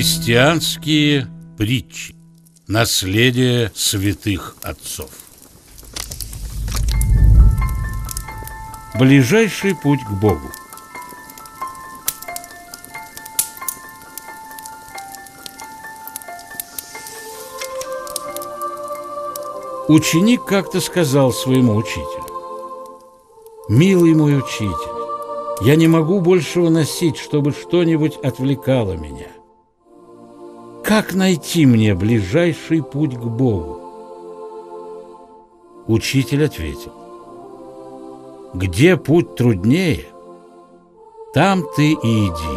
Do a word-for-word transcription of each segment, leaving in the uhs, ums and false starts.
Христианские притчи. Наследие святых отцов. Ближайший путь к Богу. Ученик как-то сказал своему учителю: «Милый мой учитель, я не могу больше выносить, чтобы что-нибудь отвлекало меня. Как найти мне ближайший путь к Богу?» Учитель ответил: «Где путь труднее, там ты и иди.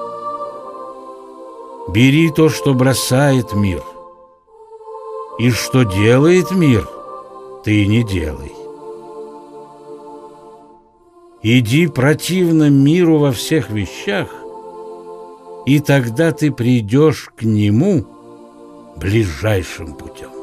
Бери то, что бросает мир, и что делает мир, ты не делай. Иди противно миру во всех вещах, и тогда ты придешь к нему ближайшим путем».